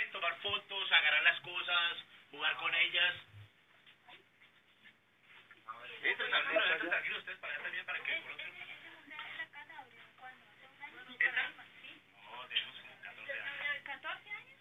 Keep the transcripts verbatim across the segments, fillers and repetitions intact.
también tomar fotos, agarrar las cosas, jugar con ellas. Entren tranquilo, entren tranquilo ustedes para allá también, para que conozcan. ¿Esta? No, tenemos como catorce años. ¿catorce años?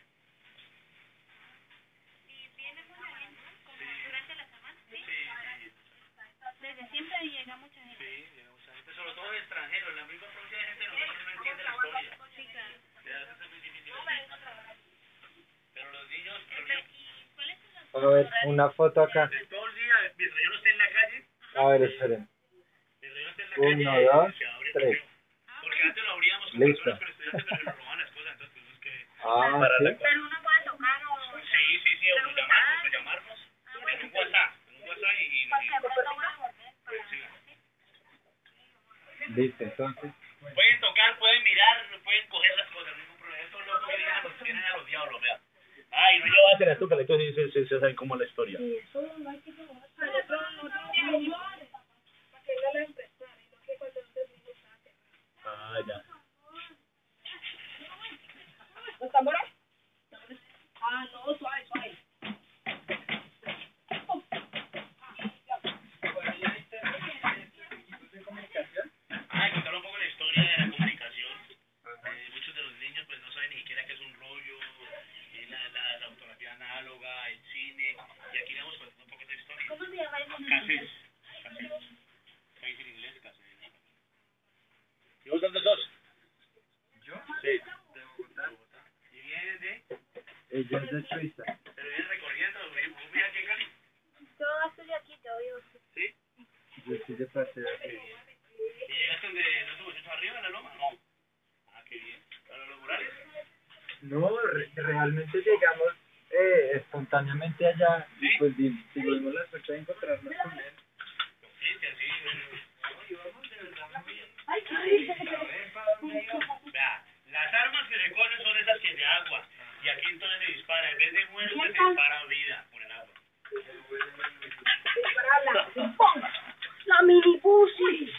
Sí. ¿Y viene mucha gente? ¿Como Sí. durante la semana? Sí, sí. Desde siempre llega mucha gente. Sí, llega mucha gente, sobre todo de extranjeros. La misma provincia de gente de nosotros no entiende la historia. Sí, claro. Ya eso es muy difícil. Pero los niños, los niños ¿Y cuál es tu A ver, una foto acá. de todo el día, mientras yo no esté en la calle, A ver, esperen. mientras yo no esté en la Uno, calle, dos, se abre el tres. museo. Porque antes lo abríamos con Listo. personas, con estudiantes, pero nos robaban las cosas, entonces tuvimos que... Ah, parar la sí. cosa. Pero uno puede tocar o... Sí, sí, sí, o llamarnos, o llamarnos. En un WhatsApp, en un WhatsApp y... y, y sigan. Listo, entonces. Pueden tocar, pueden mirar, pueden coger las cosas, ningún problema. Estos locos vienen a los, vienen a los diablos, vea. Ay, no llevaste la azúcar, entonces sí, sí, sí, saben cómo es la historia. Ah, ya. ¿Los tambores? Ah, no, suave, suave. Ay, contar un poco la historia de la comunicación. Eh, muchos de los niños pues no saben ni siquiera qué es un rollo, eh, la, la, la fotografía análoga, el cine, y aquí le vamos contando un poco de historia. ¿Cómo se llama eso? Cassettes. Cassettes. ¿Qué dice en inglés? Cassettes. ¿Y vos dónde sos? ¿Yo? Sí. De Bogotá. ¿Y vienes de? Ella es de Suiza. ¿Pero vienes recorriendo? ¿Vos vives aquí en Cali? Yo estoy aquí, yo vivo. ¿Sí? Yo estoy de paseo. ¿Y llegaste donde no te pusiste arriba en la loma? No. Ah, qué bien. ¿Para los murales? No, re- realmente llegamos eh, espontáneamente allá y pues di- tuvimos la suerte de encontrarnos con él. Sí, sí, así. No, íbamos de verdad muy bien. Ay, qué A ver, ¿para dónde íbamos? Vea, las armas que se cogen son esas que de agua. Y aquí entonces se dispara. En vez de muerte se dispara vida por el agua. Dispararla. ¡Pum! La mini pussy.